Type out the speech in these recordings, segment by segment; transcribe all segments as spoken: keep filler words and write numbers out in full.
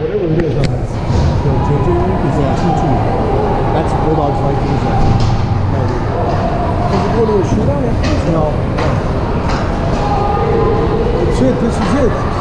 whatever it is, uh, the J J is uh, two two. That's Bulldogs Vikings. Does it go to a shootout after this? No. That's it. This is it.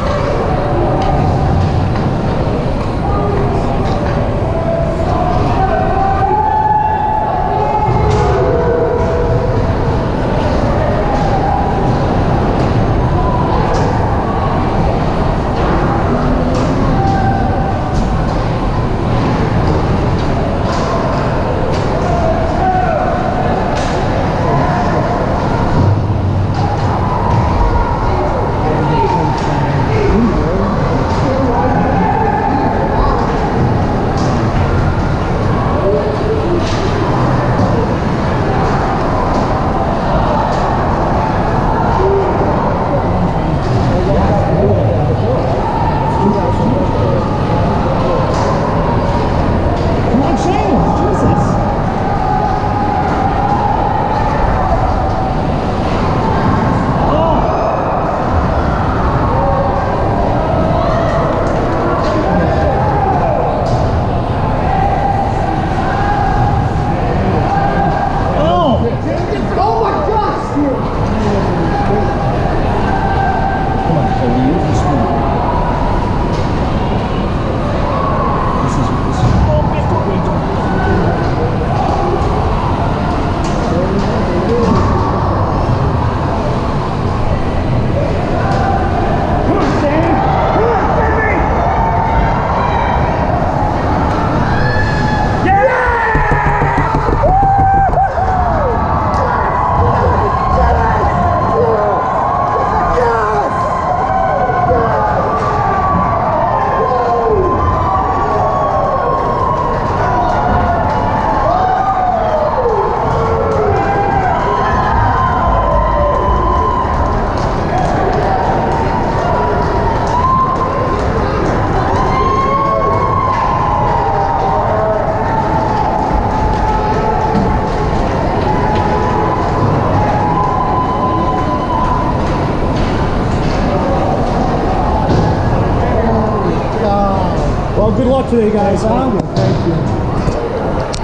Well, good luck today, guys. Huh? Thank you.